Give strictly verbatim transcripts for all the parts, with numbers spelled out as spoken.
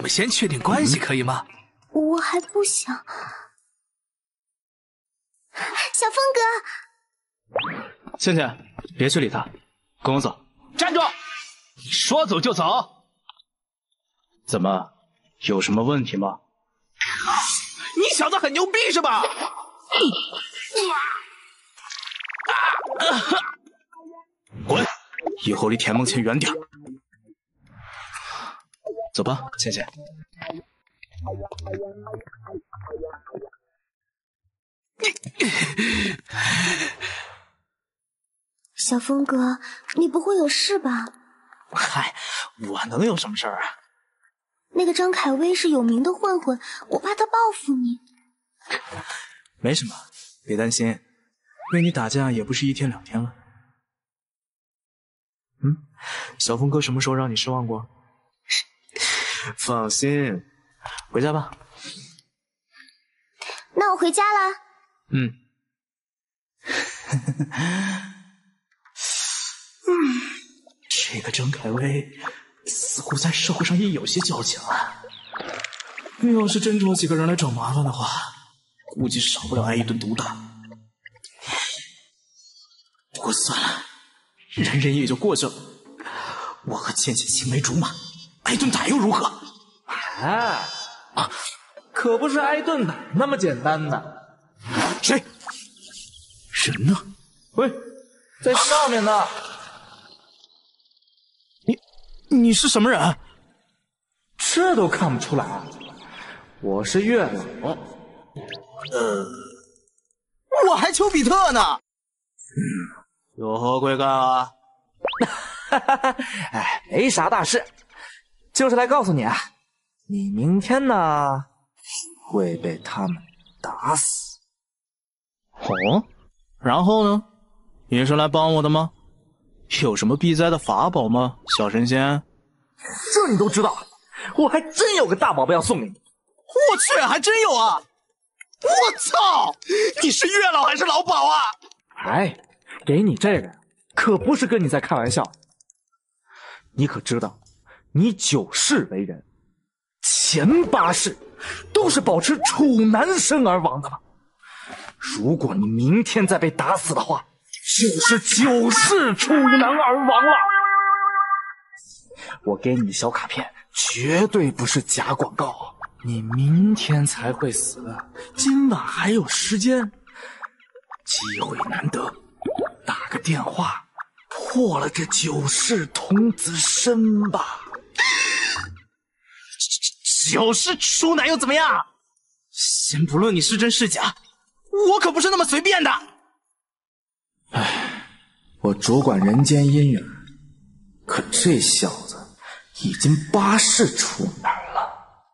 们先确定关系，可以吗？ 我还不想。小峰哥，倩倩，别去理他，跟我走。 站住！你说走就走？ 怎么，有什么问题吗？ 你小子很牛逼是吧？ 滚！以后离田梦倩远点。走吧，倩倩。 小峰哥，你不会有事吧？ 嗨，我能有什么事儿啊？ 那个张凯威是有名的混混，我怕他报复你。 没什么，别担心，为你打架也不是一天两天了。嗯，小峰哥什么时候让你失望过？放心，回家吧。 那我回家了。 嗯。嗯，这个张凯威似乎在社会上也有些交情啊。要是真找几个人来找麻烦的话，估计少不了挨一顿毒打。不过算了，忍忍也就过去了。我和倩倩青梅竹马，挨顿打又如何？ 哎，啊，可不是挨顿打那么简单的。 谁？人呢？ 喂，在上面呢。 你你是什么人？ 这都看不出来？我是月老。 呃，我还丘比特呢。 嗯，有何贵干啊？ 哎，没啥大事，就是来告诉你啊，你明天呢会被他们打死。 哦，然后呢？你是来帮我的吗？有什么避灾的法宝吗，小神仙？ 这你都知道？我还真有个大宝贝要送给你。 我去，还真有啊！我操，你是月老还是老鸨啊？ 哎，给你这个可不是跟你在开玩笑。你可知道，你九世为人，前八世都是保持处男身而亡的吗？如果你明天再被打死的话，就是九世处男而亡了。我给你的小卡片绝对不是假广告，你明天才会死，今晚还有时间，机会难得，打个电话破了这九世童子身吧。 九世处男又怎么样？先不论你是真是假，我可不是那么随便的。 唉，我主管人间姻缘，可这小子已经八世处男了。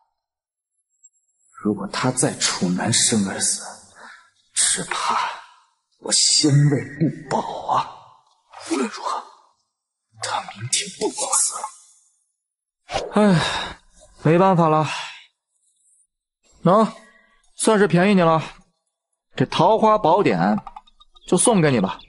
如果他再处男身而死，只怕我仙位不保啊！无论如何，他明天不光死了。唉，没办法了，喏，算是便宜你了，这桃花宝典就送给你吧。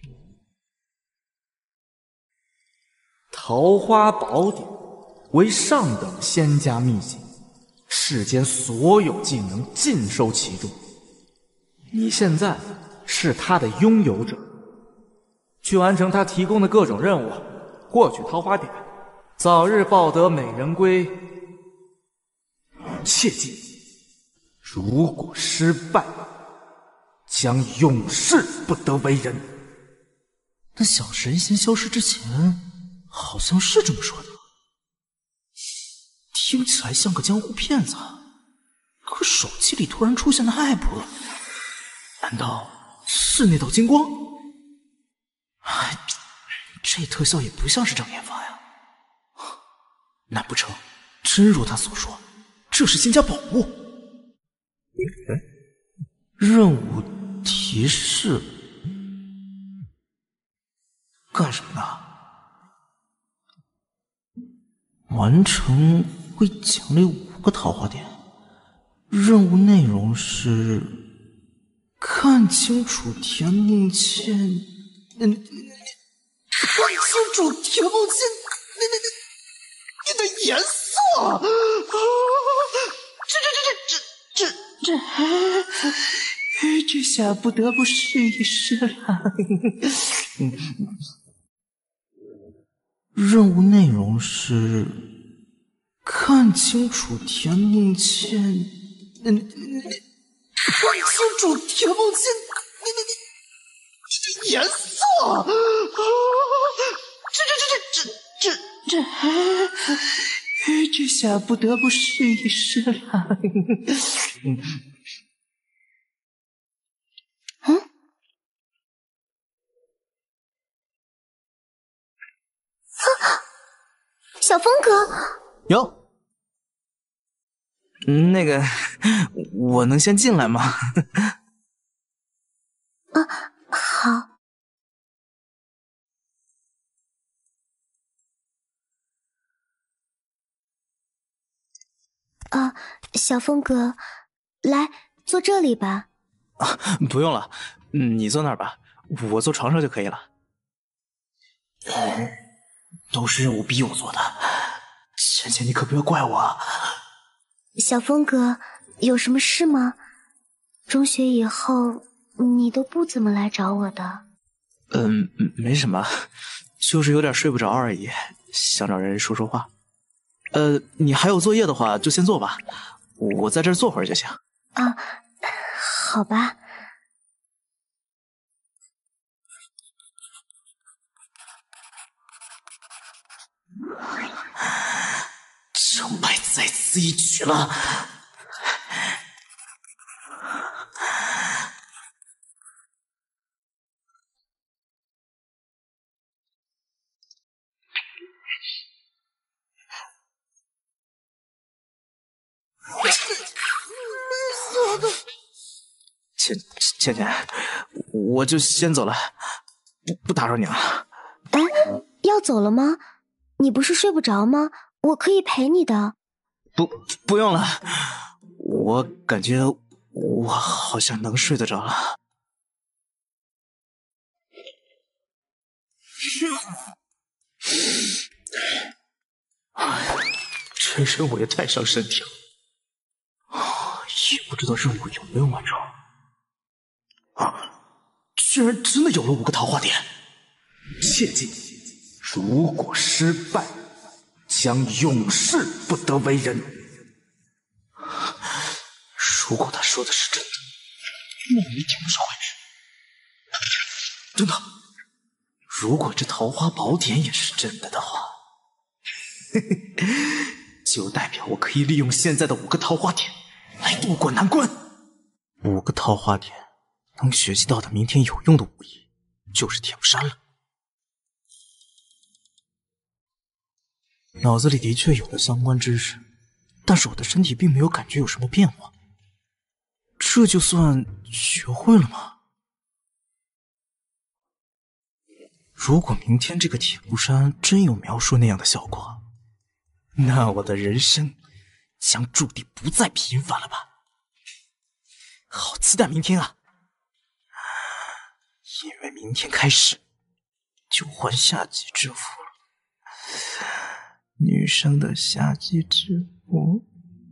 桃花宝典为上等仙家秘籍，世间所有技能尽收其中。你现在是他的拥有者，去完成他提供的各种任务，获取桃花典，早日抱得美人归。切记，如果失败，将永世不得为人。 那小神仙消失之前好像是这么说的，听起来像个江湖骗子，可手机里突然出现的 app， 难道是那道金光？哎，这特效也不像是障眼法呀。难不成真如他所说，这是仙家宝物？任务提示，干什么呢？完成会奖励五个桃花点。任务内容是看清楚田梦倩，嗯，看清楚田梦倩那那那你的颜色。啊这这这这这这这下不得不试一试了。任务内容是看清楚田梦倩，嗯，看清楚田梦倩颜色。啊，这这这这这这这这下不得不试一试了。嗯。 小峰哥， 哟，那个，我能先进来吗？ 啊，好。啊，小峰哥，来坐这里吧。 啊，不用了，你坐那儿吧，我坐床上就可以了。嗯，都是任务逼我做的，倩倩，你可不要怪我啊。 小峰哥，有什么事吗？中学以后你都不怎么来找我的。 嗯，没什么，就是有点睡不着而已，想找人说说话。呃，你还有作业的话就先做吧，我在这儿坐会儿就行。 啊，好吧。 成败在此一举了。倩倩倩，我就先走了，不不打扰你了。 哎，要走了吗？你不是睡不着吗？我可以陪你的。 不，不用了，我感觉我好像能睡得着了。哎呀，这任务也太伤身体了，也不知道任务有没有完成。啊，居然真的有了五个桃花点！ 切记，如果失败，将永世不得为人。 如果他说的是真的，那我一定不是坏人。等等，如果这桃花宝典也是真的的话，嘿嘿，就代表我可以利用现在的五个桃花点来渡过难关。五个桃花点能学习到的明天有用的武艺，就是铁布衫了。脑子里的确有了相关知识，但是我的身体并没有感觉有什么变化，这就算学会了吗？如果明天这个铁布衫真有描述那样的效果，那我的人生将注定不再平凡了吧？好期待明天啊！因为明天开始就换夏季制服了。女生的夏季制服，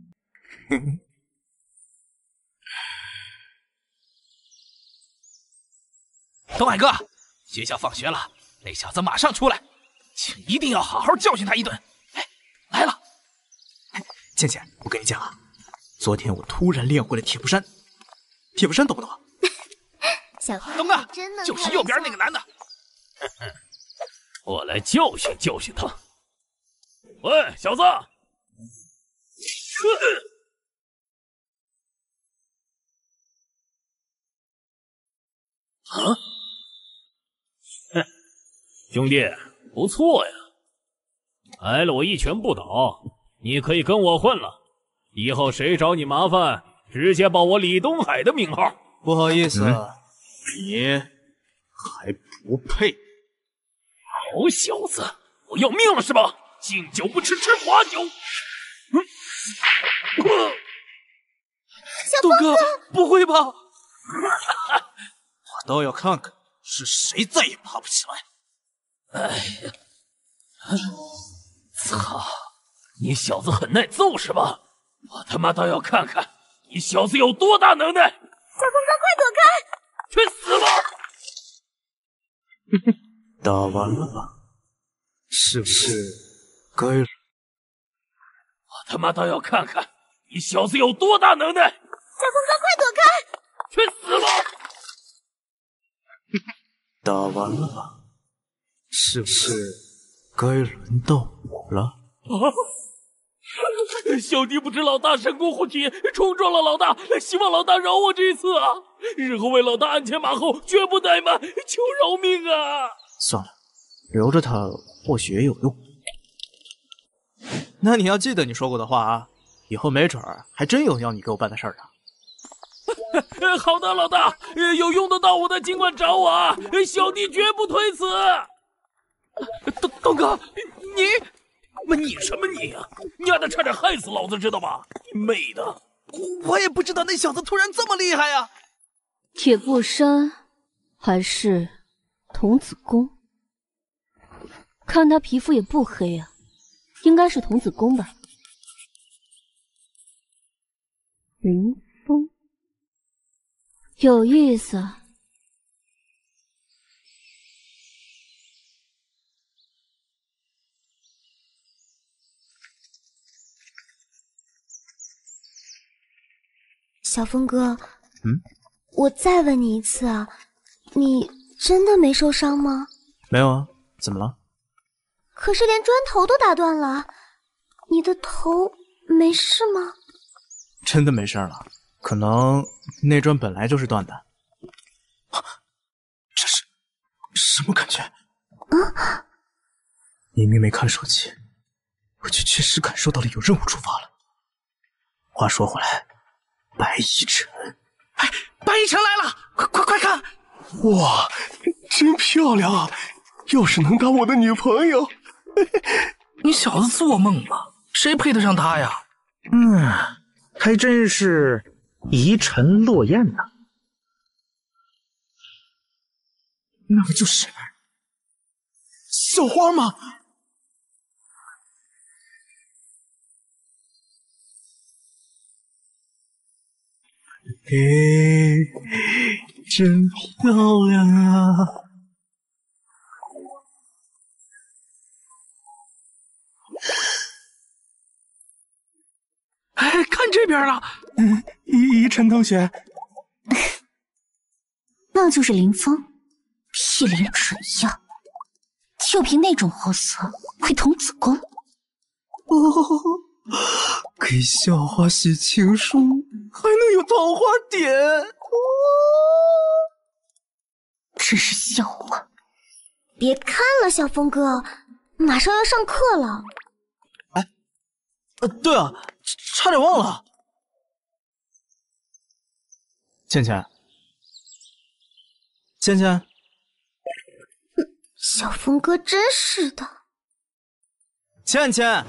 东海哥，学校放学了，那小子马上出来，请一定要好好教训他一顿。哎，来了！ 倩倩，我跟你讲啊，昨天我突然练会了铁布衫，铁布衫懂不懂？ 小东哥，就是右边那个男的。我来教训教训他。喂，小子！啊！哼，兄弟，不错呀，挨了我一拳不倒，你可以跟我混了。以后谁找你麻烦，直接报我李东海的名号。 不好意思， 嗯、 你还不配。 好小子，我要命了是吧？敬酒不吃吃罚酒。嗯， 东哥，不会吧？我倒要看看是谁再也爬不起来。 哎呀，操！你小子很耐揍是吧？ 我他妈倒要看看你小子有多大能耐！小峰哥，快躲开！ 去死吧！ 打完了吧？是不是该了？ 我他妈倒要看看你小子有多大能耐！小峰哥，快躲开！ 去死吧！ 打完了吧？是不是该轮到我了？ 啊！小弟不知老大神功护体，冲撞了老大，希望老大饶我这一次啊！日后为老大鞍前马后，绝不怠慢，求饶命啊！ 算了，留着他或许也有用。 那你要记得你说过的话啊，以后没准儿还真有要你给我办的事儿呢。 好的，老大，有用得到我的尽管找我啊！小弟绝不推辞。东东哥，你，你什么你呀、啊？你丫的差点害死老子，知道吧？你妹的！ 我也不知道那小子突然这么厉害呀、啊。 铁布衫还是童子功？看他皮肤也不黑啊，应该是童子功吧。林峰，有意思啊。 小峰哥， 嗯， 我再问你一次啊，你真的没受伤吗？ 没有啊，怎么了？ 可是连砖头都打断了，你的头没事吗？ 真的没事了，可能那砖本来就是断的。啊、这是什么感觉？ 啊！ 明明没看手机，我却确实感受到了有任务触发了。话说回来，白依晨， 哎，白依晨来了，快快快看！ 哇，真漂亮啊！要是能当我的女朋友， 你小子做梦吧？谁配得上她呀？ 嗯，还真是宜晨落雁呢。 那不就是校花吗？嘿，真漂亮啊！ 哎，看这边了。 嗯，依依晨同学， 那就是林峰，屁脸蠢样，就凭那种货色，会童子功？ 哦，给校花写情书，还能有桃花点？哦， 真是笑话！ 别看了，小峰哥，马上要上课了。 哎，呃，对啊，差点忘了。 倩倩，倩倩， 小峰哥真是的。 倩倩，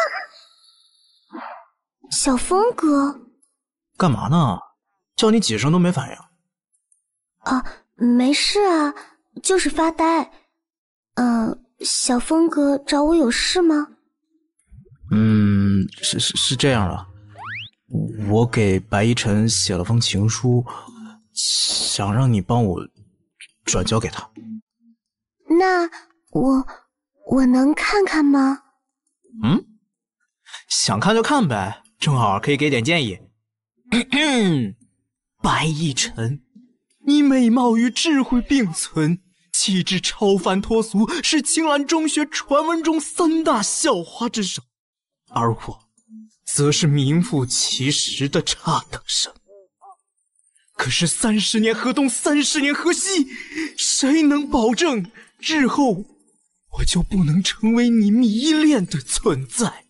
小峰哥， 干嘛呢？叫你几声都没反应。 啊，没事啊，就是发呆。嗯、呃，小峰哥找我有事吗？ 嗯，是是是这样的，我给白依晨写了封情书，想让你帮我转交给他。 那我我能看看吗？ 嗯，想看就看呗，正好可以给点建议。 白依晨，你美貌与智慧并存，气质超凡脱俗，是青兰中学传闻中三大校花之首，而我则是名副其实的差等生。可是三十年河东，三十年河西，谁能保证日后我就不能成为你迷恋的存在？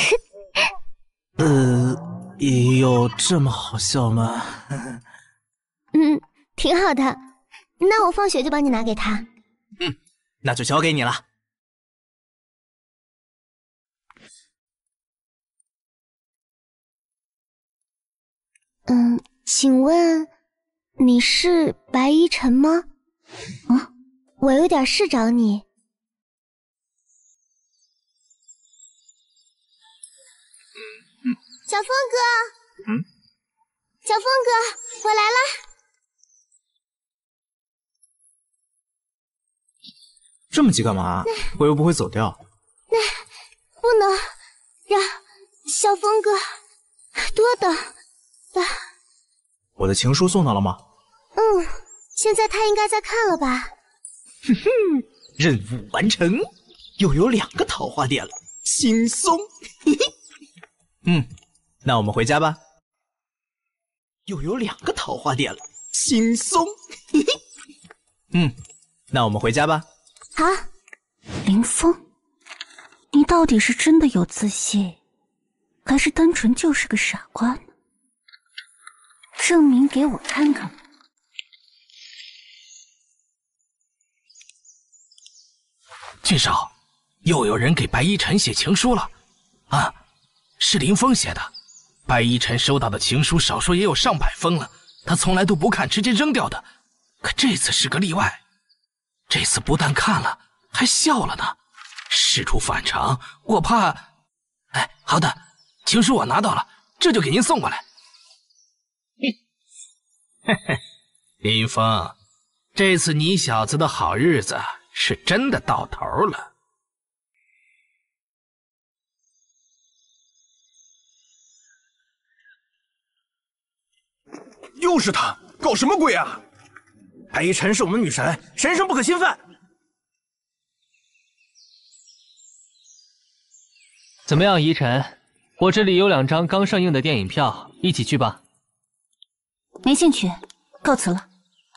呃，有这么好笑吗？ 嗯，挺好的。那我放学就帮你拿给他。 嗯，那就交给你了。 嗯，请问你是白依晨吗？嗯，我有点事找你。 小峰哥， 嗯， 小峰哥，我来了。 这么急干嘛？我又不会走掉。 那不能让小峰哥多等了。 我的情书送到了吗？ 嗯，现在他应该在看了吧？ 哼哼，任务完成，又有两个桃花点了，轻松。嘿嘿。嗯，那我们回家吧。又有两个桃花点了，轻松。嘿嘿。嗯，那我们回家吧。 好，林峰，你到底是真的有自信，还是单纯就是个傻瓜呢？证明给我看看。 郡少，又有人给白依晨写情书了。啊，是林峰写的。白依晨收到的情书少说也有上百封了，他从来都不看，直接扔掉的。可这次是个例外。这次不但看了，还笑了呢，事出反常，我怕……哎，好的，情书我拿到了，这就给您送过来。嘿嘿，林峰，这次你小子的好日子是真的到头了。 又是他，搞什么鬼啊！白依晨是我们女神，神圣不可侵犯。 怎么样，依晨？我这里有两张刚上映的电影票，一起去吧。 没兴趣，告辞了。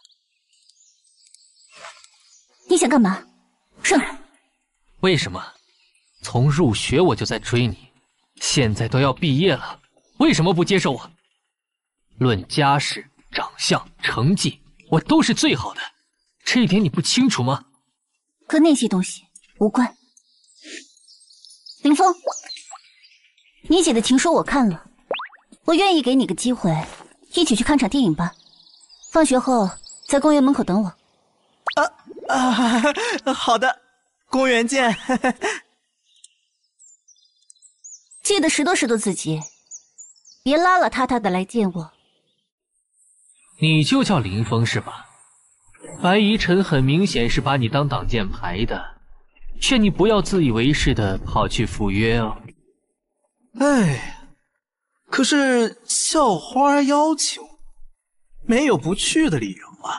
你想干嘛？上来！ 为什么？从入学我就在追你，现在都要毕业了，为什么不接受我？论家世、长相、成绩，我都是最好的，这一点你不清楚吗？ 和那些东西无关。林峰，你写的情书我看了，我愿意给你个机会，一起去看场电影吧。放学后在公园门口等我。 啊啊，好的，公园见。 记得拾掇拾掇自己，别邋邋遢遢的来见我。 你就叫林峰是吧？白依晨很明显是把你当挡箭牌的，劝你不要自以为是的跑去赴约哦。 哎，可是校花要求，没有不去的理由啊。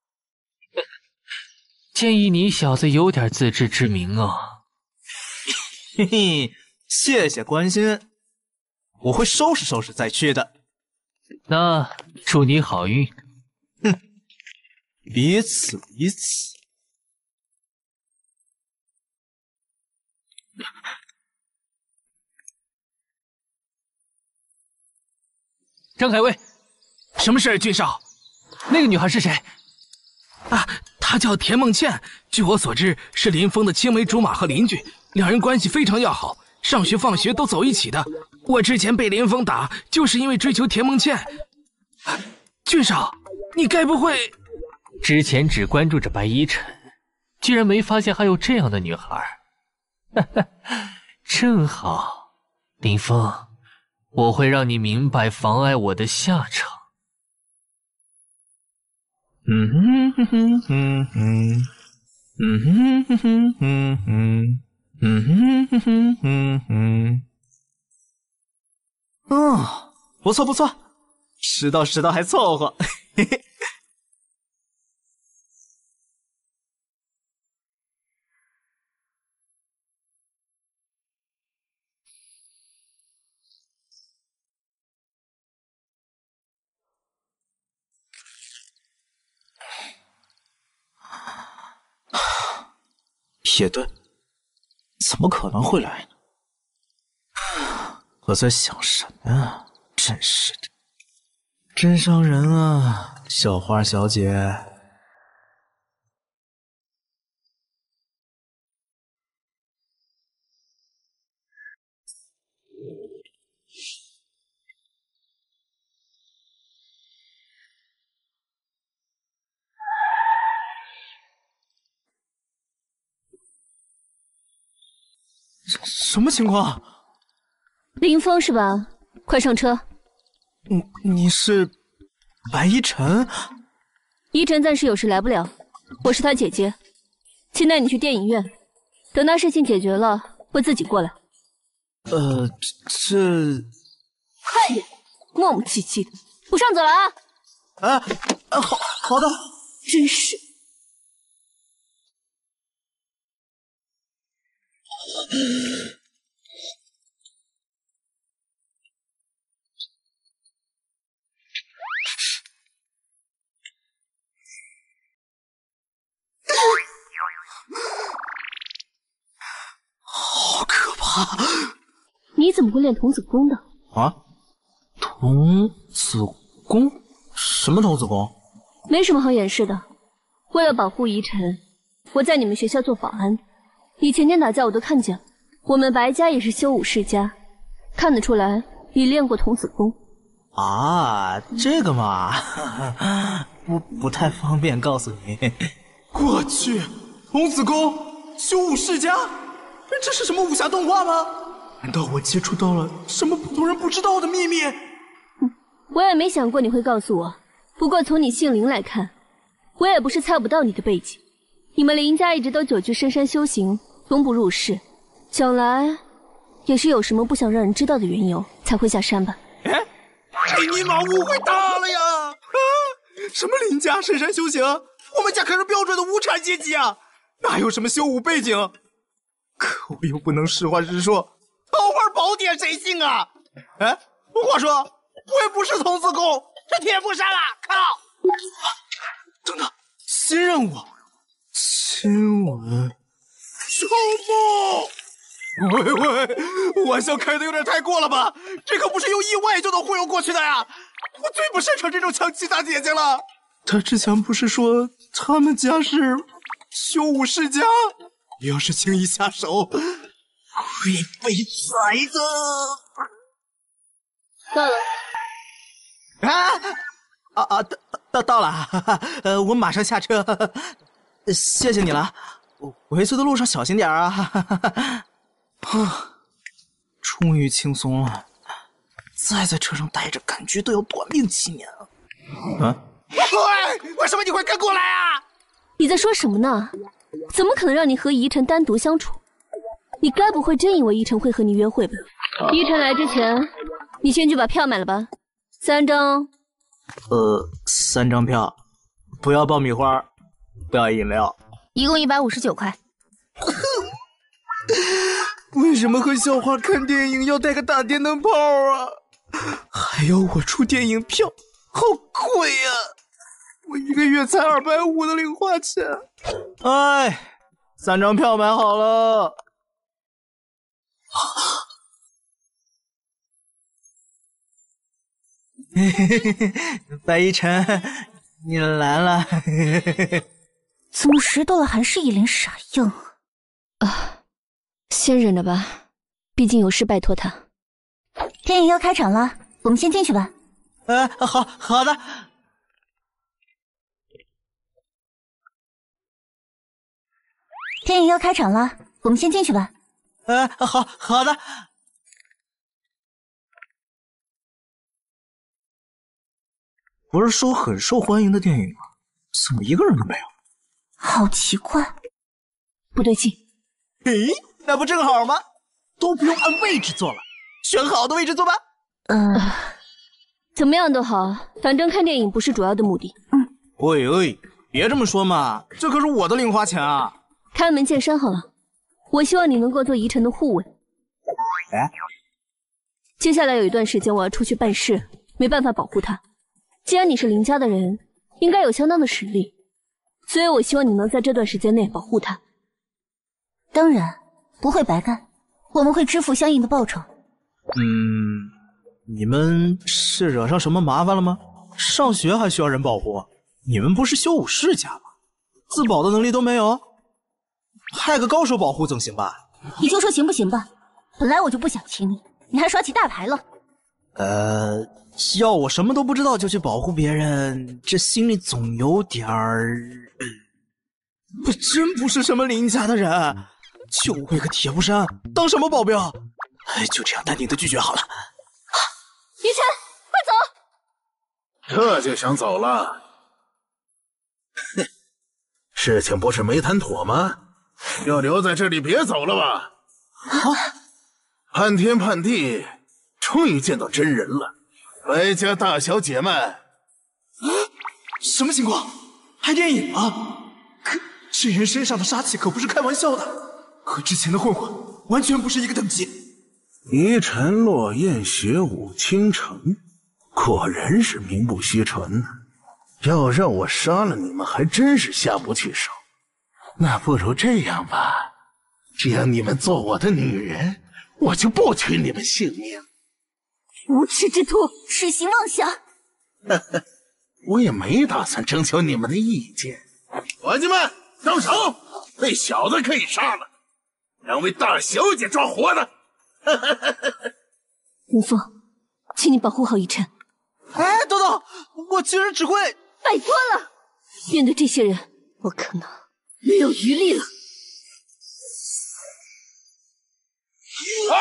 建议你小子有点自知之明哦。 嘿嘿，谢谢关心，我会收拾收拾再去的。 那祝你好运。 哼，彼此彼此。 张凯威， 什么事，郡少？ 那个女孩是谁？ 啊，她叫田梦倩，据我所知是林峰的青梅竹马和邻居，两人关系非常要好，上学放学都走一起的。我之前被林峰打，就是因为追求田梦倩。郡少，你该不会…… 之前只关注着白依晨，居然没发现还有这样的女孩。哈哈，正好，林峰，我会让你明白妨碍我的下场。 嗯哼哼哼哼，嗯哼哼哼哼哼，嗯哼哼哼哼哼。哦，不错不错，迟到迟到还凑合。嘿嘿。铁盾怎么可能会来呢？我在想什么啊？真是的，真伤人啊，小花小姐。 什么情况？ 林峰是吧？ 快上车。 你你是白依晨？ 依晨暂时有事来不了，我是他姐姐，先带你去电影院，等他事情解决了，会自己过来。 呃，这快点，磨磨唧唧的，不上走了啊！ 啊啊，好好的， 真是。 好可怕！ 你怎么会练童子功的？ 啊，童子功？什么童子功？ 没什么好掩饰的。为了保护宜晨，我在你们学校做保安。以前天打架我都看见了。我们白家也是修武世家，看得出来你练过童子功。 啊，这个嘛，不不太方便告诉你。我去，童子功，修武世家，这是什么武侠动画吗？难道我接触到了什么普通人不知道的秘密？ 我也没想过你会告诉我。不过从你姓林来看，我也不是猜不到你的背景。你们林家一直都久居深山修行，从不入世，想来也是有什么不想让人知道的缘由才会下山吧？ 哎，这尼玛误会大了呀！啊，什么林家深山修行？我们家可是标准的无产阶级啊，哪有什么修武背景？可我又不能实话实说，桃花宝典谁信啊？哎，话说我也不是童子功，这天赋杀了，靠！等等，新任务，亲吻小梦。喂喂，玩笑开的有点太过了吧？这可不是用意外就能忽悠过去的呀！我最不擅长这种强气大姐姐了。他之前不是说他们家是修武世家？要是轻易下手，会被宰的。 到了。 啊啊啊！到到到了，哈哈，呃，我马上下车。谢谢你了，我回去的路上小心点啊！哈哈哈。啊，终于轻松了，再在车上待着，感觉都要短命七年了。啊！喂，为什么你会跟过来啊？ 你在说什么呢？怎么可能让你和宜晨单独相处？你该不会真以为宜晨会和你约会吧？宜晨来之前，你先去把票买了吧，三张。 呃，三张票，不要爆米花，不要饮料， 一共一百五十九块。 为什么和校花看电影要带个大电灯泡啊？还要我出电影票，好贵呀！我一个月才二百五的零花钱。哎，三张票买好了。嘿嘿嘿嘿，白依晨，你来了。 怎么拾掇了还是一脸傻样啊？先忍着吧，毕竟有事拜托他。 电影要开场了，我们先进去吧。 呃，好好的。 电影要开场了，我们先进去吧。 呃，好好的。不是说很受欢迎的电影吗？怎么一个人都没有？ 好奇怪， 不对劲。 诶，那不正好吗？都不用按位置坐了，选好的位置坐吧。 嗯、呃，怎么样都好，反正看电影不是主要的目的。 嗯。 喂喂，别这么说嘛，这可是我的零花钱啊！ 开门见山好了，我希望你能够做宜晨的护卫。 哎， 接下来有一段时间我要出去办事，没办法保护他。既然你是林家的人，应该有相当的实力，所以我希望你能在这段时间内保护他。 当然不会白干，我们会支付相应的报酬。 嗯，你们是惹上什么麻烦了吗？上学还需要人保护？你们不是修武世家吗？自保的能力都没有？派个高手保护总行吧？ 你就说行不行吧？本来我就不想请你，你还耍起大牌了。 呃，要我什么都不知道就去保护别人，这心里总有点儿……我真不是什么林家的人，就为个铁布衫，当什么保镖？哎，就这样淡定的拒绝好了。 雨辰，快走！ 这就想走了？哼，事情不是没谈妥吗？要留在这里，别走了吧？ 啊！ 盼天盼地，终于见到真人了，白家大小姐们。啊， 什么情况？拍电影啊？可这人身上的杀气可不是开玩笑的，和之前的混混完全不是一个等级。 遗尘落雁，雪舞倾城，果然是名不虚传呢。要让我杀了你们，还真是下不去手。那不如这样吧，只要你们做我的女人，我就不取你们性命。 无耻之徒，痴心妄想！ 呵呵，我也没打算征求你们的意见。伙计们，动手！那小子可以杀了，两位大小姐抓活的。 林峰，请你保护好逸晨。 哎，等等，我其实只会…… 拜托了，面对这些人，我可能没有余力了。 哎！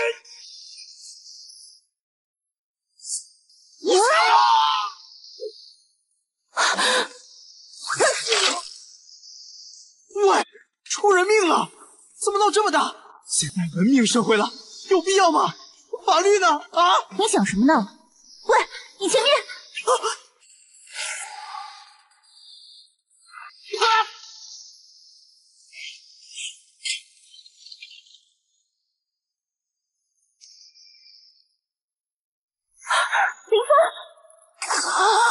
喂，出人命了！怎么闹这么大？现在文明社会了，有必要吗？法律呢？啊！ 你想什么呢？喂，你前面！啊林峰！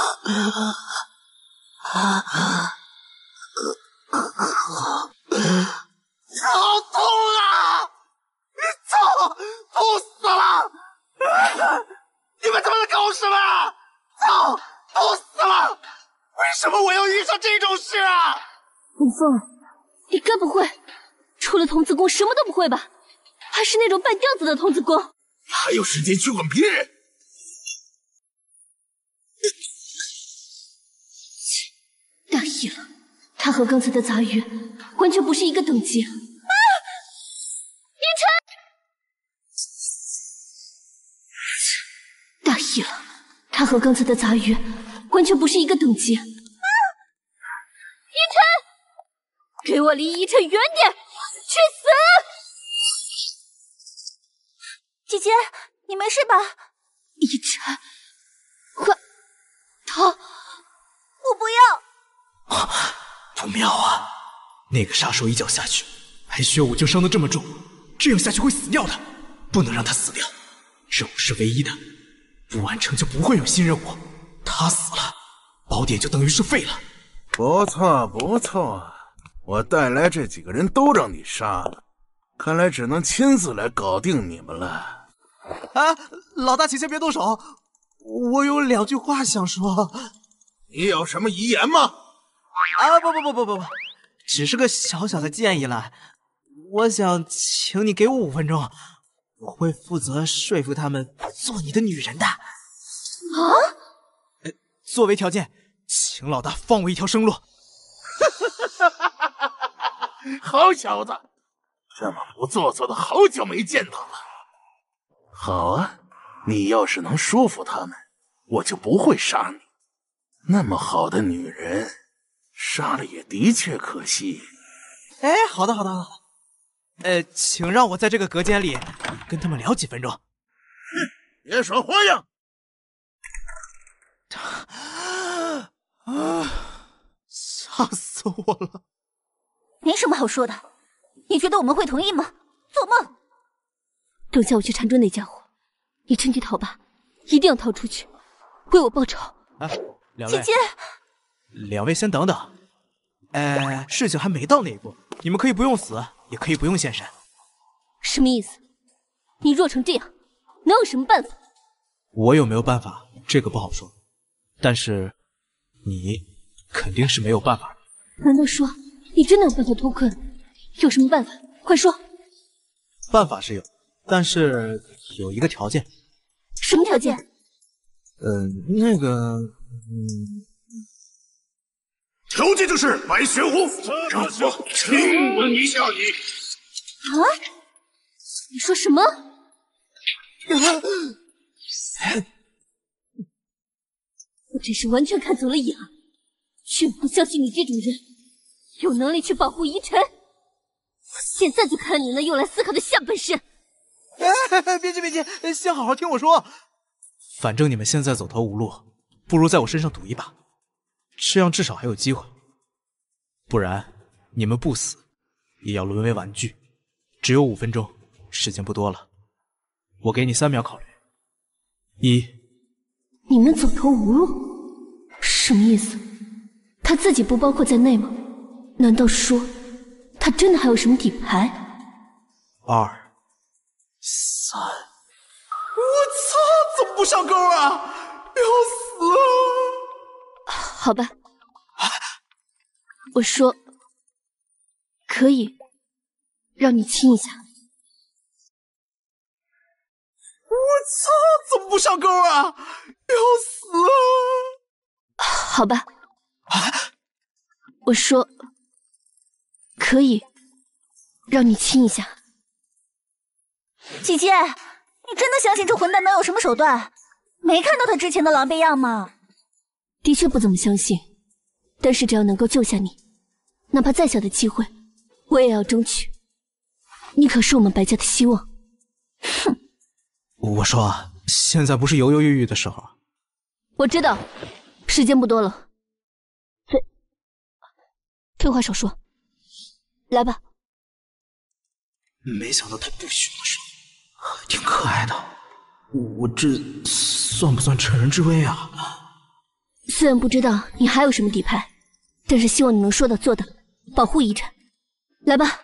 好痛啊！痛，痛死了！你们他妈在搞什么？痛，痛死了！为什么我要遇上这种事啊？ 林峰，你该不会除了童子功什么都不会吧？还是那种半吊子的童子功？ 还有时间去管别人？ 大意了，他和刚才的杂鱼完全不是一个等级。啊！逸晨！大意了，他和刚才的杂鱼完全不是一个等级。啊！逸晨，给我离逸晨远点！去死！ 姐姐，你没事吧？ 逸晨，快逃！ 我不要。 不妙啊！那个杀手一脚下去，白雪舞就伤得这么重，这样下去会死掉的，不能让他死掉。任务是唯一的，不完成就不会有新任务。他死了，宝典就等于是废了。 不错不错，我带来这几个人都让你杀了，看来只能亲自来搞定你们了。 啊，老大，请先别动手，我有两句话想说。 你有什么遗言吗？ 啊，不不不不不不，只是个小小的建议了。我想请你给我五分钟，我会负责说服他们做你的女人的。啊？呃，作为条件，请老大放我一条生路。 好小子，这么不做作的好久没见到了。好啊，你要是能说服他们，我就不会杀你。那么好的女人，杀了也的确可惜。 哎，好的好的好的，呃，请让我在这个隔间里跟他们聊几分钟。 别耍花样！ 啊，吓死我了！ 没什么好说的，你觉得我们会同意吗？做梦！ 等下我去缠住那家伙，你趁机逃吧，一定要逃出去，为我报仇！ 啊，两位， 姐姐， 两位先等等。呃，事情还没到那一步，你们可以不用死，也可以不用现身。 什么意思？你弱成这样，能有什么办法？ 我有没有办法，这个不好说。但是你肯定是没有办法。 难道说你真的有办法脱困？有什么办法？快说！ 办法是有，但是有一个条件。 什么条件？ 嗯，那个，嗯。 条件就是白雪舞，让我亲吻一下你。 啊？你说什么？ 我真是完全看走了眼啊！居然不相信你这种人有能力去保护遗尘。我现在就看你那用来思考的下半身！ 哎，别急别急，先好好听我说。反正你们现在走投无路，不如在我身上赌一把，这样至少还有机会。不然，你们不死，也要沦为玩具。只有五分钟，时间不多了，我给你三秒考虑。一， 你们走投无路，什么意思？他自己不包括在内吗？难道说他真的还有什么底牌？ 二，三。 我操！怎么不上钩啊？要死了！ 好吧，我说可以让你亲一下。 我操！怎么不上钩啊？要死了！ 好吧，我说可以让你亲一下。 姐姐，你真的相信这混蛋能有什么手段？没看到他之前的狼狈样吗？ 的确不怎么相信，但是只要能够救下你，哪怕再小的机会，我也要争取。你可是我们白家的希望。 哼！ 我说啊，现在不是犹犹豫豫的时候。 我知道，时间不多了。废废话少说，来吧。 没想到他不凶的时候还挺可爱的，我这算不算趁人之危啊？ 虽然不知道你还有什么底牌，但是希望你能说到做到，保护遗产。来吧。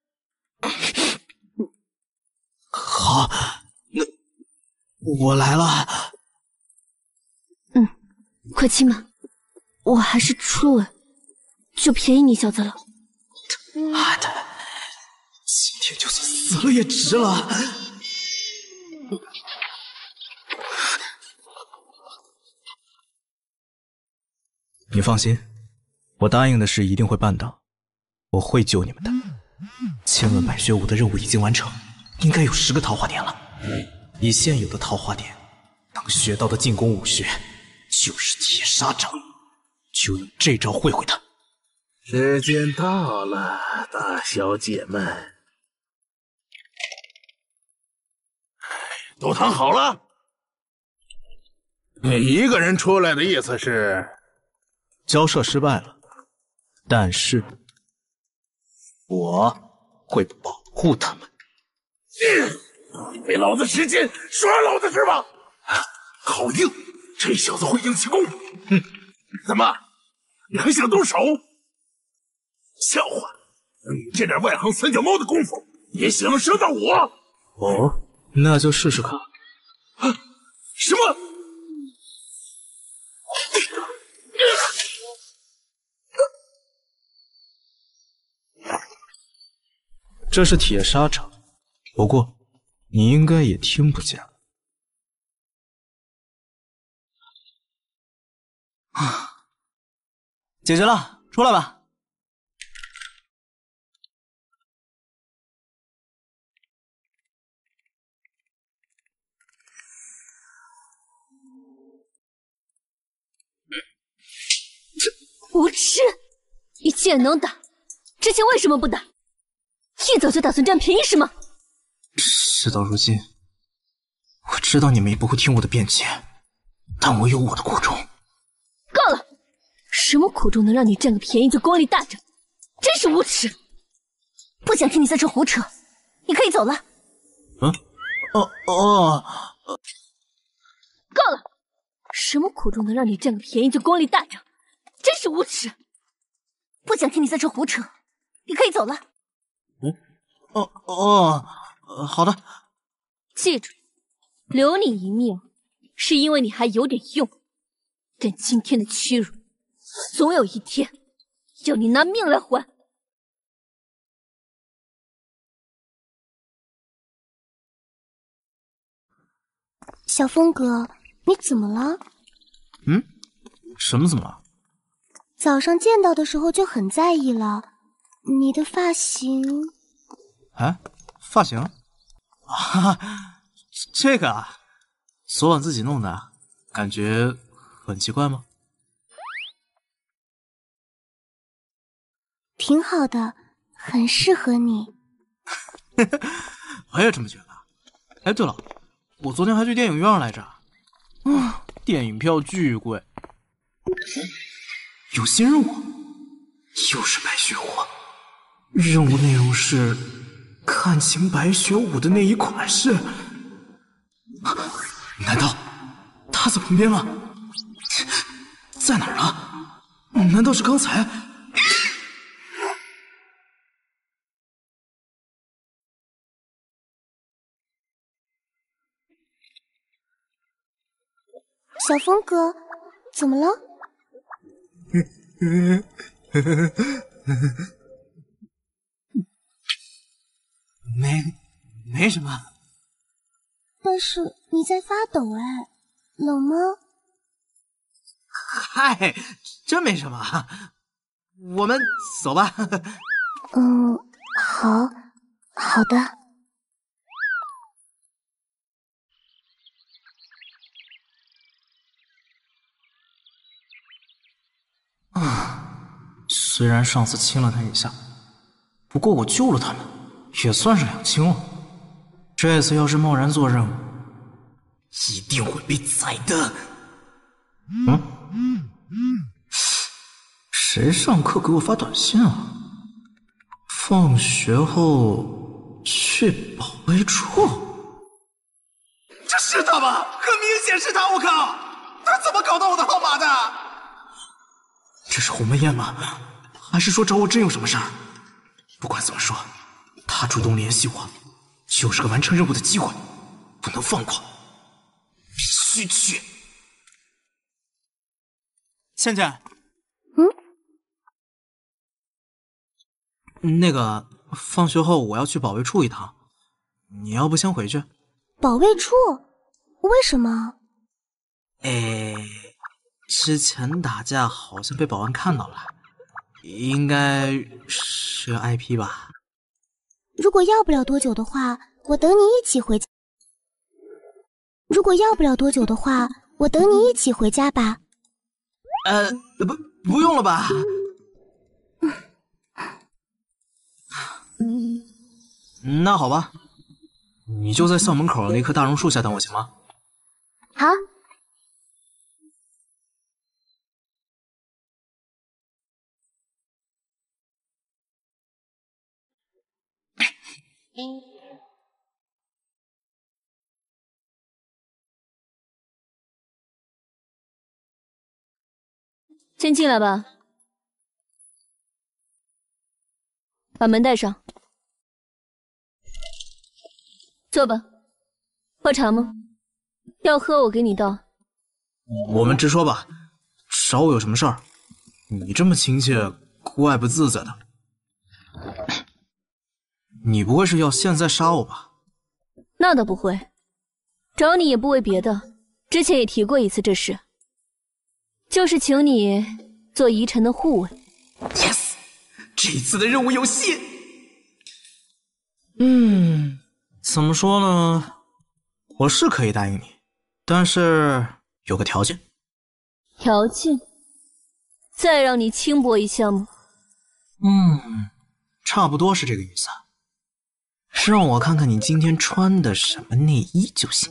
好，那我来了。 嗯，快亲吧，我还是初吻，就便宜你小子了。 妈的，今天就算死了也值了。你放心，我答应的事一定会办到，我会救你们的。千问百穴舞的任务已经完成，应该有十个桃花点了。以现有的桃花点，能学到的进攻武学就是铁砂掌，就用这招会会他。 时间到了，大小姐们，都躺好了。你一个人出来的意思是？ 交涉失败了，但是我会保护他们。 你给老子时间，耍老子是吧？好硬，这小子会硬气功。哼，怎么，你还想动手？笑话，你这点外行三脚猫的功夫，也想伤到我？ 哦，那就试试看。 啊，什么？ 这是铁砂掌，不过你应该也听不见了。啊，解决了，出来吧。 无耻！你既然能打，之前为什么不打？一早就打算占便宜是吗？ 事到如今，我知道你们也不会听我的辩解，但我有我的苦衷。 够了！什么苦衷能让你占个便宜就功力大涨？真是无耻！ 不想听你在这胡扯，你可以走了。 嗯，哦哦， 够了！什么苦衷能让你占个便宜就功力大涨？真是无耻！ 不想听你在这胡扯，你可以走了。 嗯，哦哦，好的。 记住，留你一命，是因为你还有点用。但今天的屈辱，总有一天要你拿命来还。 小风哥，你怎么了？ 嗯，什么怎么了？ 早上见到的时候就很在意了，你的发型…… 哎，发型？啊，这个啊，昨晚自己弄的，感觉很奇怪吗？ 挺好的，很适合你。 我也这么觉得。哎，对了，我昨天还去电影院来着，嗯，电影票巨贵。有新任务，又是白雪舞。任务内容是看清白雪舞的那一款式。难道他在旁边吗？在哪儿呢？难道是刚才？ 小峰哥，怎么了？ 没，没什么。 但是你在发抖哎，冷吗？ 嗨，真没什么。我们走吧。 嗯，好，好的。 啊，虽然上次亲了他一下，不过我救了他们，也算是两清了。这次要是贸然做任务，一定会被宰的。嗯？谁上课给我发短信啊？放学后去保卫处？ 这是他吗？很明显是他！我靠，他怎么搞到我的号码的？ 这是鸿门宴吗？还是说找我真有什么事儿？不管怎么说，他主动联系我，就是个完成任务的机会，不能放过，必须去。 倩倩， 嗯， 那个，放学后我要去保卫处一趟，你要不先回去？ 保卫处？为什么？ 哎，之前打架好像被保安看到了，应该是个 I P 吧。 如果要不了多久的话，我等你一起回家。如果要不了多久的话，我等你一起回家吧。 呃，不，不用了吧？那好吧，你就在校门口那棵大榕树下等我，行吗？ 好。 先进来吧，把门带上。坐吧，喝茶吗？要喝我给你倒。 我们直说吧，找我有什么事儿？你这么亲切，怪不自在的。你不会是要现在杀我吧？ 那倒不会，找你也不为别的，之前也提过一次这事，就是请你做宜晨的护卫。 Yes， 这次的任务有戏。嗯，怎么说呢？我是可以答应你，但是有个条件。 条件？再让你轻薄一下吗？ 嗯，差不多是这个意思。让我看看你今天穿的什么内衣就行。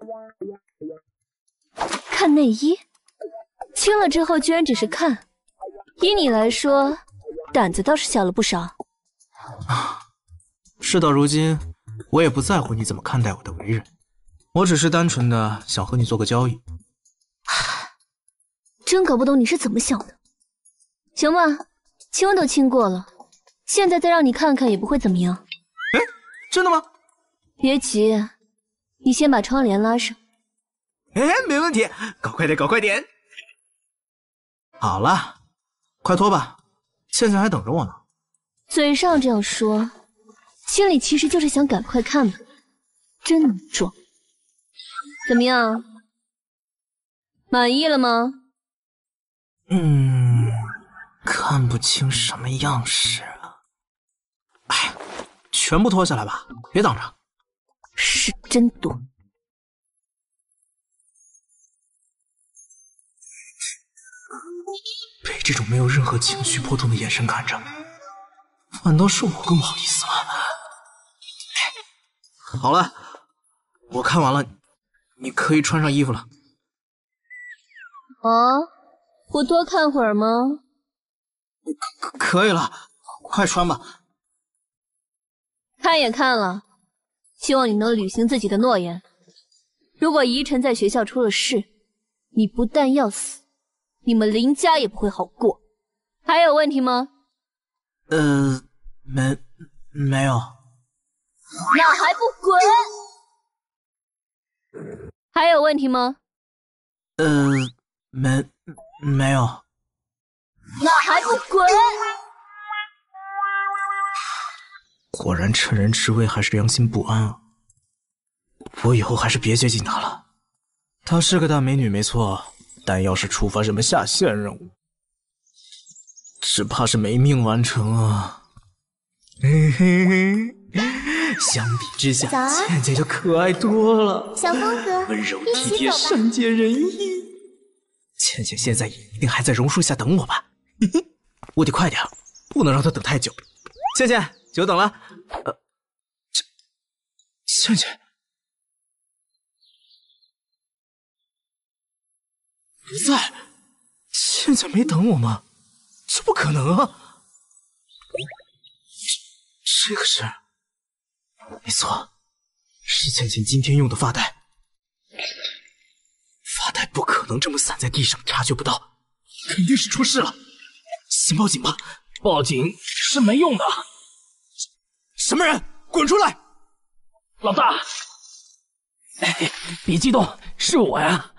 看内衣？亲了之后居然只是看，以你来说，胆子倒是小了不少。 啊，事到如今，我也不在乎你怎么看待我的为人，我只是单纯的想和你做个交易。 真搞不懂你是怎么想的。行吧，亲都亲过了，现在再让你看看也不会怎么样。 哎，真的吗？ 别急，你先把窗帘拉上。 哎，没问题，搞快点，搞快点。好了，快脱吧，倩倩还等着我呢。 嘴上这样说，心里其实就是想赶快看吧，真能装。怎么样，满意了吗？ 嗯，看不清什么样式啊。哎，全部脱下来吧，别挡着。 是真多。 被这种没有任何情绪波动的眼神看着， 反倒是我更不好意思了。好了，我看完了，你可以穿上衣服了。 啊，我多看会儿吗？ 可可以了，快穿吧。 看也看了，希望你能履行自己的诺言。如果宜晨在学校出了事，你不但要死，你们林家也不会好过。还有问题吗？ 呃，没，没有。 那还不滚！还有问题吗？ 呃，没，没有。 那还不滚！ 果然趁人之危还是良心不安啊！我以后还是别接近她了。她是个大美女没错，但要是触发什么下线任务，只怕是没命完成啊！嘿嘿嘿，相比之下，倩倩就可爱多了。 小风哥， 温柔体贴，善解人意。倩倩现在一定还在榕树下等我吧？嘿嘿，我得快点，不能让她等太久。倩倩，久等了。呃，倩倩倩不在，倩倩没等我吗？这不可能啊！这个是，没错，是倩倩今天用的发带。发带不可能这么散在地上，察觉不到，肯定是出事了。先报警吧。 报警是没用的。 什么人？滚出来！ 老大，哎，别激动，是我呀。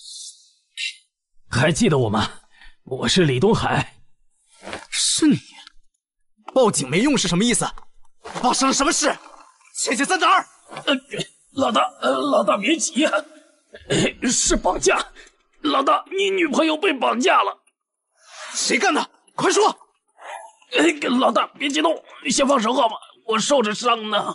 还记得我吗？我是李东海。 是你？报警没用是什么意思？发生了什么事？倩倩在哪儿？ 呃，老大，呃，老大别急啊，呃，是绑架。老大，你女朋友被绑架了。 谁干的？快说！ 呃，老大别激动，先放手好吗？我受着伤呢。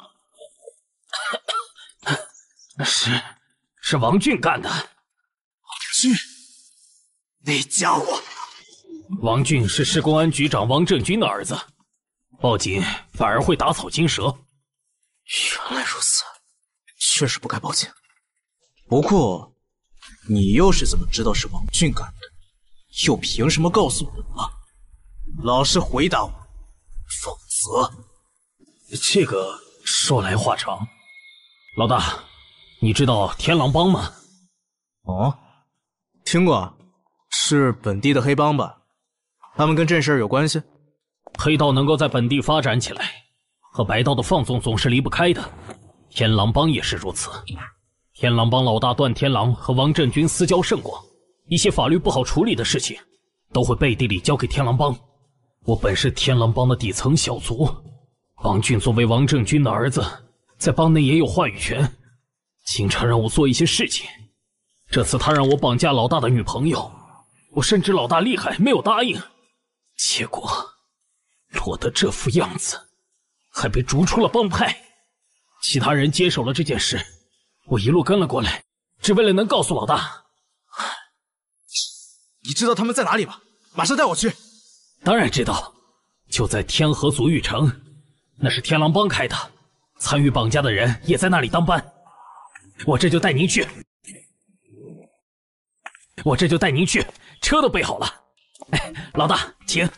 是，是王俊干的。王俊，那家伙。 王俊是市公安局长王振军的儿子，报警反而会打草惊蛇。 原来如此，确实不该报警。不过，你又是怎么知道是王俊干的？又凭什么告诉我啊？老实回答我，否则…… 这个说来话长。老大，你知道天狼帮吗？ 哦，听过，是本地的黑帮吧？他们跟这事儿有关系？ 黑道能够在本地发展起来，和白道的放纵总是离不开的。天狼帮也是如此。天狼帮老大段天狼和王振军私交甚广，一些法律不好处理的事情，都会背地里交给天狼帮。我本是天狼帮的底层小卒，王俊作为王振军的儿子，在帮内也有话语权，经常让我做一些事情。这次他让我绑架老大的女朋友，我深知老大厉害，没有答应。结果落得这副样子，还被逐出了帮派。其他人接手了这件事，我一路跟了过来，只为了能告诉老大。 你知道他们在哪里吗？马上带我去。 当然知道，就在天河足浴城，那是天狼帮开的，参与绑架的人也在那里当班。我这就带您去。我这就带您去，车都备好了。哎，老大，请。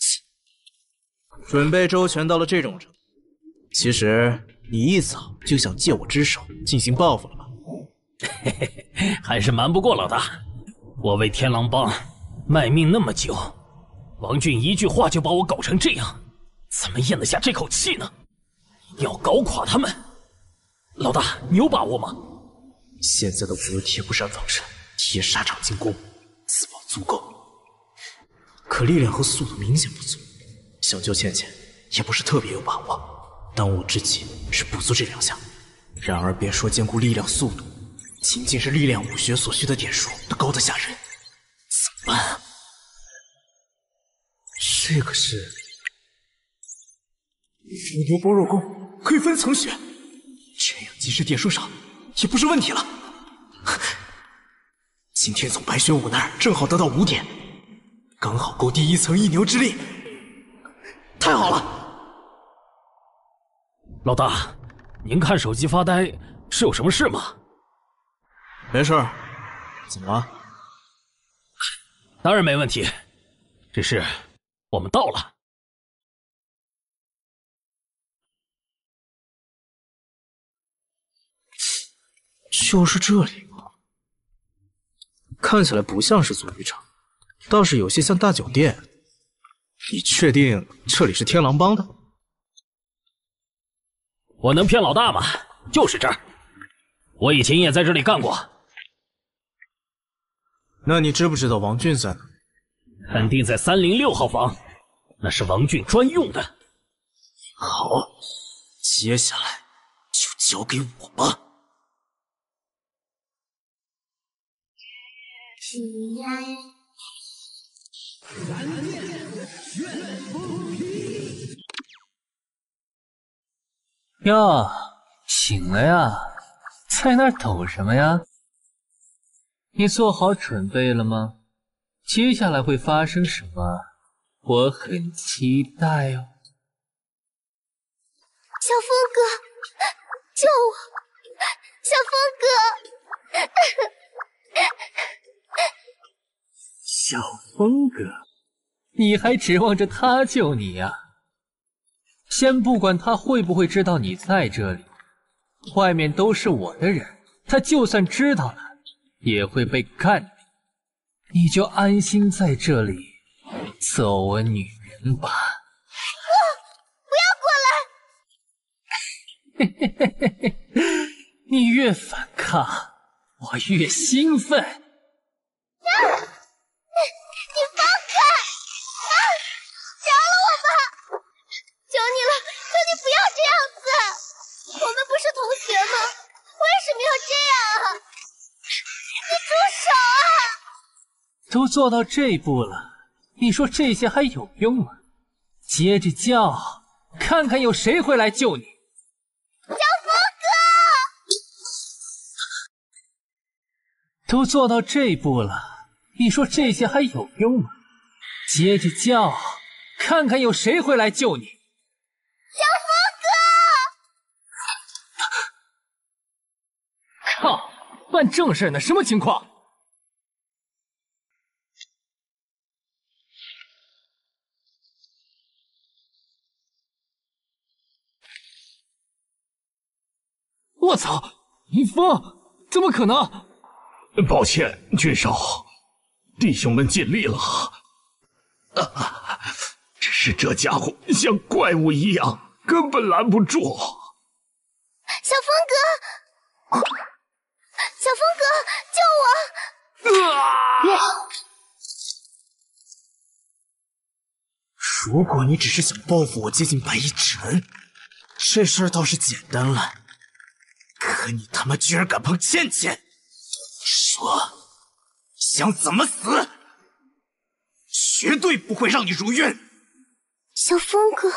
准备周全到了这种程度，其实你一早就想借我之手进行报复了吧？ 嘿嘿嘿，还是瞒不过老大。我为天狼帮卖命那么久，王俊一句话就把我搞成这样，怎么咽得下这口气呢？要搞垮他们，老大，你有把握吗？ 现在的我有铁布衫防身，铁砂掌进攻，自保足够，可力量和速度明显不足。想救倩倩也不是特别有把握，当务之急是补足这两项。然而别说兼顾力量速度，仅仅是力量武学所需的点数都高得吓人，怎么办啊？这个是伏牛般若功，可以分层学，这样即使点数少也不是问题了。今天从白玄武那儿正好得到五点，刚好够第一层一牛之力。太好了， 老大，您看手机发呆，是有什么事吗？ 没事儿，怎么了？ 当然没问题，只是我们到了。 就是这里吗？看起来不像是足浴场，倒是有些像大酒店。你确定这里是天狼帮的？ 我能骗老大吗？就是这儿，我以前也在这里干过。 那你知不知道王俊在哪？ 肯定在三零六号房，那是王俊专用的。 好，接下来就交给我吧。 哟，醒了呀？在那儿抖什么呀？你做好准备了吗？接下来会发生什么？我很期待哦。 小风哥，救我！小风哥， 小风哥，你还指望着他救你呀？先不管他会不会知道你在这里，外面都是我的人，他就算知道了，也会被干掉。你就安心在这里做我女人吧。 不，不要过来！ 嘿嘿嘿嘿嘿，你越反抗，我越兴奋。 啊！你放开！啊！饶了我吧！求你了，求你不要这样子！我们不是同学吗？为什么要这样啊？你住手啊！ 都做到这步了，你说这些还有用吗？接着叫，看看有谁会来救你。 小风哥！ 都做到这步了，你说这些还有用吗？接着叫，看看有谁会来救你。 小风哥！靠，办正事呢，什么情况？我操！林峰，怎么可能？ 抱歉，俊少，弟兄们尽力了。啊，只是这家伙像怪物一样，根本拦不住。 小风哥，小风哥，救我！ 啊！如果你只是想报复我接近白一晨，这事儿倒是简单了。可你他妈居然敢碰倩倩！说，想怎么死？绝对不会让你如愿。 小风哥，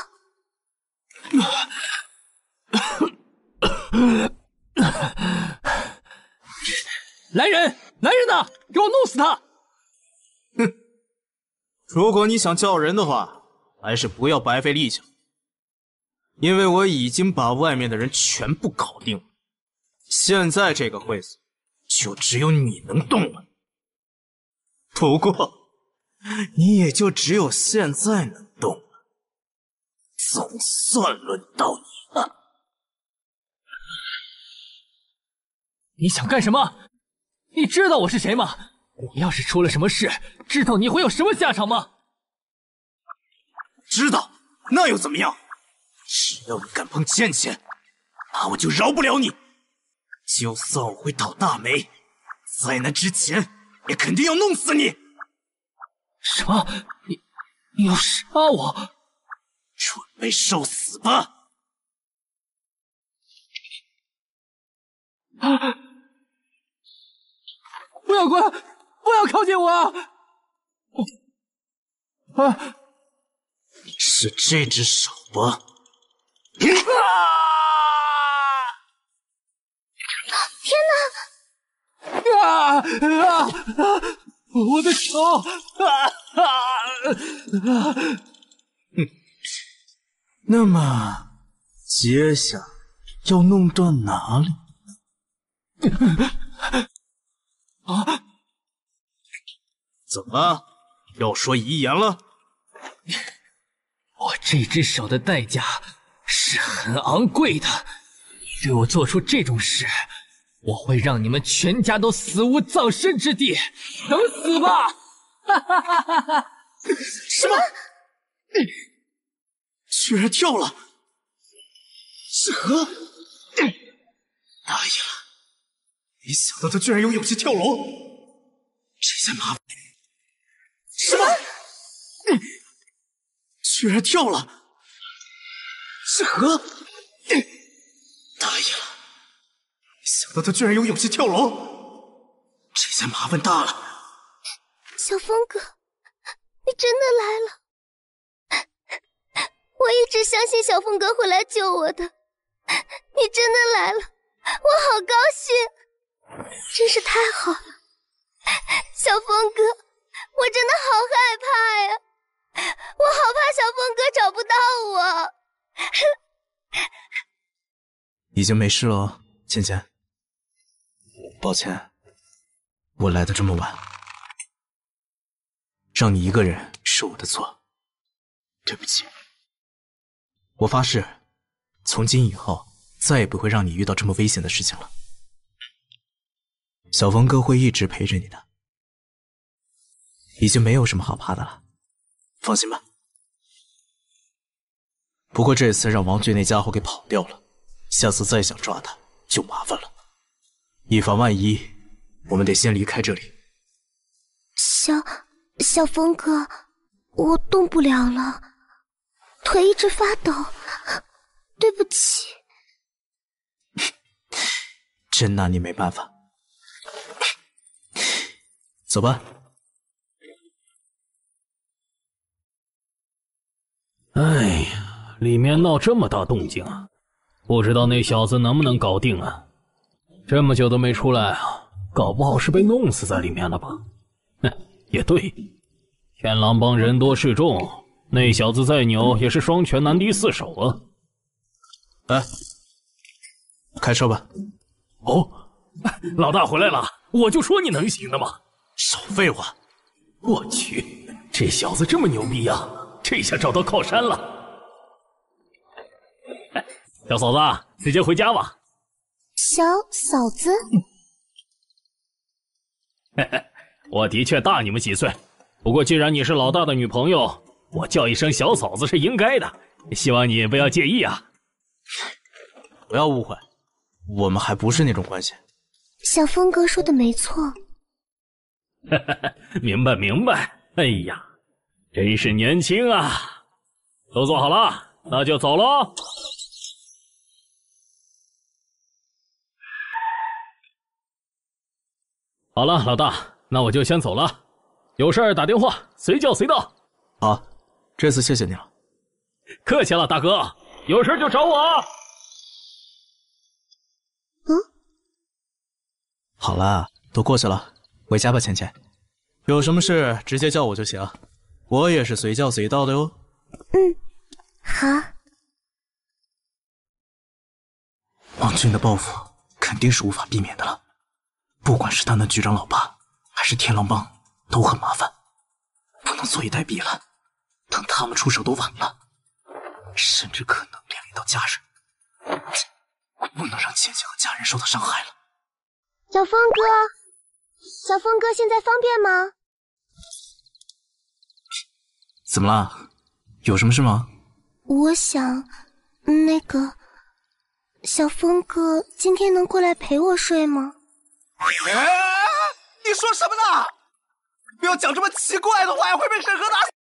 来人，来人呐！给我弄死他！ 哼，如果你想叫人的话，还是不要白费力气了，因为我已经把外面的人全部搞定了。现在这个会子，就只有你能动了。不过，你也就只有现在能动了。总算轮到你了。 你想干什么？你知道我是谁吗？我要是出了什么事，知道你会有什么下场吗？ 知道，那又怎么样？只要你敢碰倩倩，那我就饶不了你。就算我会倒大霉，在那之前也肯定要弄死你。 什么？你你要杀我？ 准备受死吧！ 啊！不要过来！不要靠近我啊！啊！ 是这只手吧？啊！ 天哪！ 啊啊啊！我的手！啊啊啊！ 嗯，那么接下来要弄断哪里？啊！怎么了？要说遗言了？ 我这只手的代价是很昂贵的，你对我做出这种事，我会让你们全家都死无葬身之地，等死吧！哈哈哈哈哈！ 什么？居然跳了！是何？大爷了！没想到他居然有勇气跳楼，这下麻烦。什么？居然跳了！是何？大爷了！没想到他居然有勇气跳楼，这下麻烦大了。 小峰哥，你真的来了！我一直相信小峰哥会来救我的，你真的来了，我好高兴，真是太好了。小峰哥，我真的好害怕呀，我好怕小峰哥找不到我。 已经没事了哦，芊芊。抱歉，我来的这么晚，让你一个人是我的错，对不起。我发誓，从今以后再也不会让你遇到这么危险的事情了。小峰哥会一直陪着你的，已经没有什么好怕的了，放心吧。不过这次让王俊那家伙给跑掉了，下次再想抓他就麻烦了。以防万一，我们得先离开这里。 小小峰哥，我动不了了，腿一直发抖，对不起。 真拿你没办法。走吧。 哎呀，里面闹这么大动静啊，不知道那小子能不能搞定啊？这么久都没出来啊，搞不好是被弄死在里面了吧？哼，也对，天狼帮人多势众，那小子再牛也是双拳难敌四手啊。 来，开车吧。 哦，老大回来了，我就说你能行的嘛。 少废话！ 我去，这小子这么牛逼啊！这下找到靠山了。小嫂子，直接回家吧。 小嫂子， 我的确大你们几岁，不过既然你是老大的女朋友，我叫一声小嫂子是应该的，希望你不要介意啊。 不要误会，我们还不是那种关系。 小峰哥说的没错。 明白明白，哎呀，真是年轻啊！都做好了，那就走喽。好了，老大，那我就先走了，有事儿打电话，随叫随到。 好，这次谢谢你了。 客气了，大哥，有事就找我。 嗯， 好了，都过去了，回家吧，芊芊。有什么事直接叫我就行，我也是随叫随到的哟。 嗯，好。 王俊的报复肯定是无法避免的了，不管是他那局长老爸，还是天狼帮，都很麻烦，不能坐以待毙了。等他们出手都晚了，甚至可能连累到家人。我不能让芊芊和家人受到伤害了。 小峰哥，小峰哥现在方便吗？ 怎么了？有什么事吗？ 我想，那个，小峰哥今天能过来陪我睡吗？ 哎，你说什么呢？不要讲这么奇怪的话，会被沈河打死。